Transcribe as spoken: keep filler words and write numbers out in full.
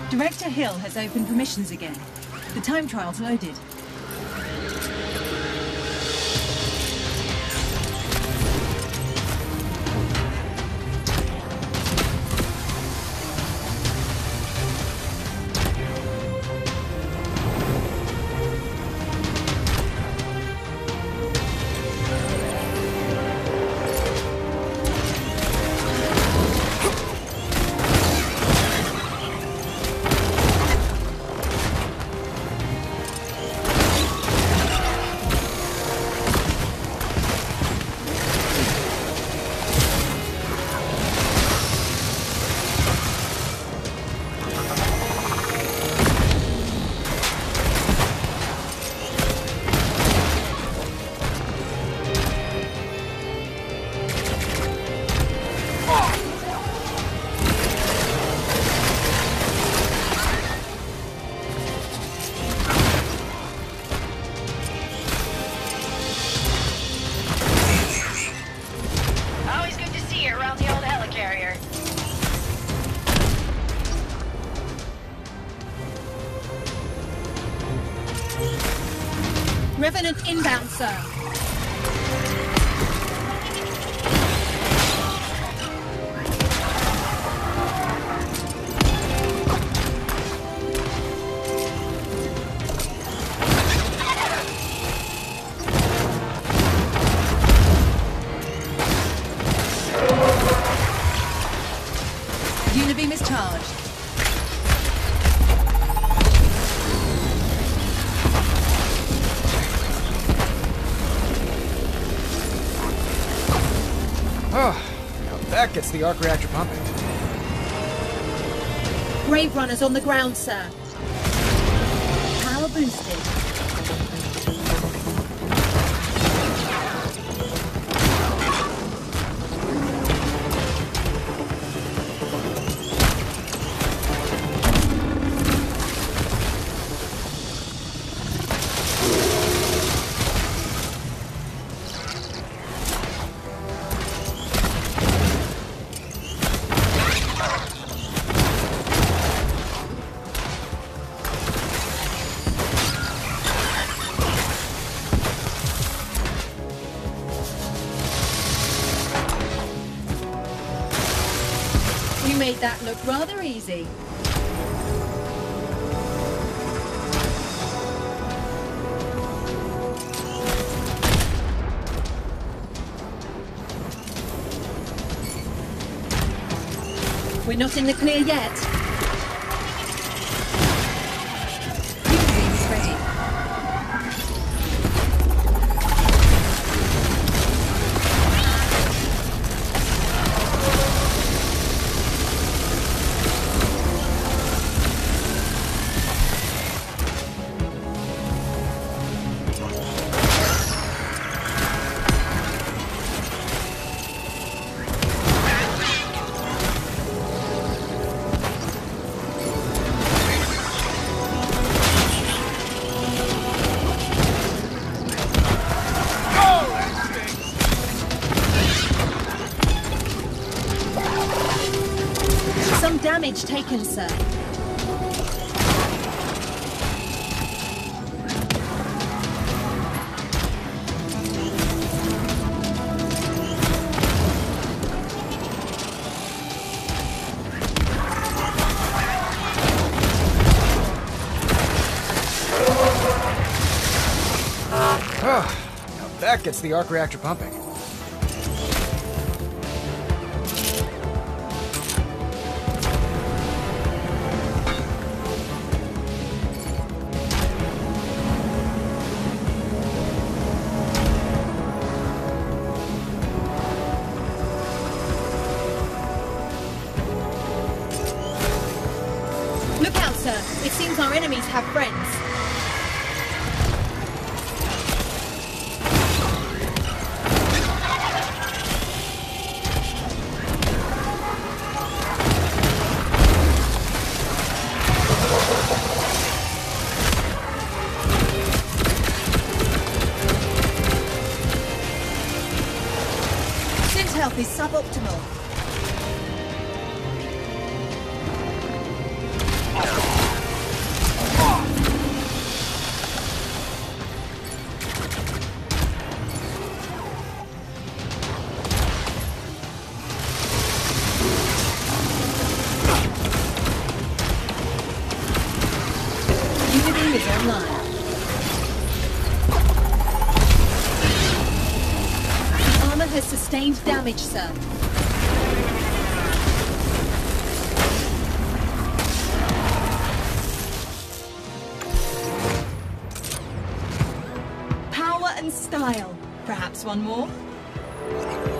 Director Hill has opened permissions again. The time trial's loaded. Revenant inbound, sir. Unibeam is charged. Oh, now that gets the arc reactor pumping. Grave runners on the ground, sir. Power boosted. You made that look rather easy. We're not in the clear yet. Unibeam is ready. Some damage taken, sir. Oh, now that gets the arc reactor pumping. Look out, sir. It seems our enemies have friends. Synth health is suboptimal. Unity is online. Armor has sustained damage, sir. Power and style. Perhaps one more?